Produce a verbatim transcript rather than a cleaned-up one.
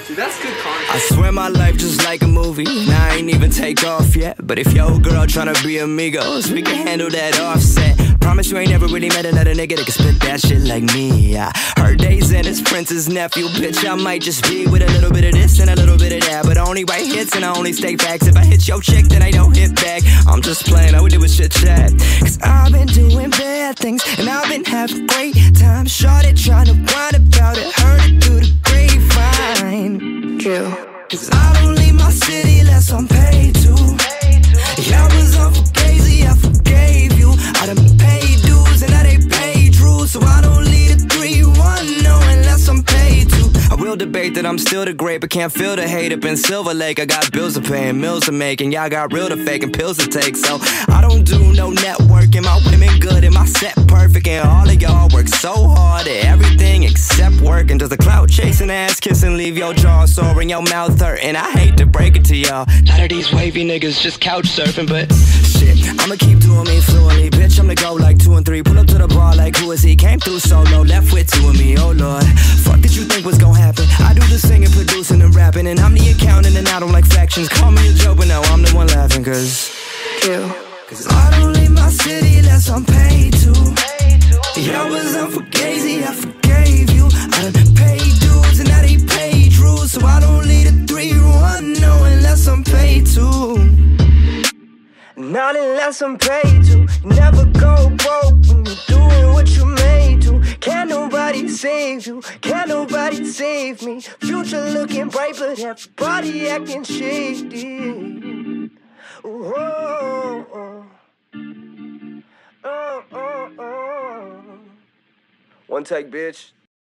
Dude, that's good content. I swear my life just like a movie, and I ain't even take off yet. But if your girl tryna be amigos, we can handle that offset. Promise you ain't never really met another nigga that can spit that shit like me. I heard Days in his Prince's nephew, bitch. I might just be with a little bit of this and a little bit of that, but I only write hits and I only stay facts. If I hit your chick, then I don't hit back. I'm just playing, all we do is shit chat. Cause I've been doing bad things and I've been having great times. Shorty trying to whine about it, heard it through the grapevine. True. Cause I don't leave my city unless I'm paid to. Yeah, I was on for crazy, I forgave you. I done paid dues and now they paid rules. So I don't leave the three one, no, unless I'm paid to. I will debate that I'm still the great, but can't feel the hate up in Silver Lake. I got bills to pay and meals to make, and y'all got real to fake and pills to take. So I don't do no networking, my women good and my set perfect, and all of y'all work so hard at everything except work. And does the clout chasing, ass kissing, leave your jaw sore and your mouth hurting? I hate to break it to y'all, a lot of these wavy niggas just couch surfing, but shit, I'ma keep doing me fluently. Bitch, I'm the go like two and three, pull up to the bar like who is he? Came through solo, left with two of me, oh lord. Fuck did you think was gonna happen? I do the singing, producing and rapping, and I'm the accountant and I don't like factions. Call me a joke, but now I'm the one laughing, cause Kill. Cause I don't leave my city unless I'm paid to. Yeah, I was up for Gazy, I forgave you. I done paid dues and now they paid rules. So I don't leave the three one, no, unless I'm paid to. Not unless I'm paid to. Never go broke when you're doing what you made to. Can't nobody save you, can't nobody save me. Future looking bright, but everybody acting shady. Oh, oh, oh, oh, oh. One take, bitch.